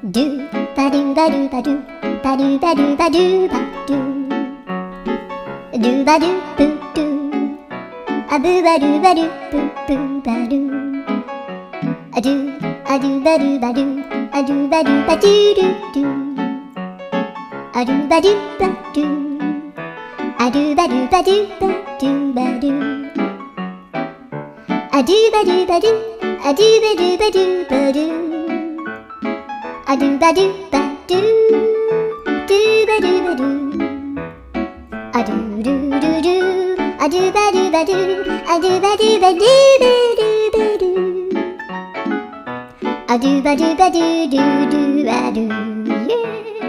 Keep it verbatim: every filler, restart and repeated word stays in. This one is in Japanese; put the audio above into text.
ドゥバドゥバドゥバドゥバドゥバドゥバドゥバドゥドゥバドゥブドゥアブバドゥバドゥブブバドゥアドゥアドゥバドゥバドゥアドゥバドゥバドゥドゥドゥアドゥバドゥバドゥアドゥバドゥバドゥバドゥバドゥアドゥバドゥバドゥアドゥバドゥバドゥバドゥアドゥバドゥバドゥドゥバドゥバドゥアドゥドゥドゥドゥアドゥバドゥバドゥアドゥバドゥバドゥバドゥバドゥアドゥバドゥバドゥドゥドゥバドゥ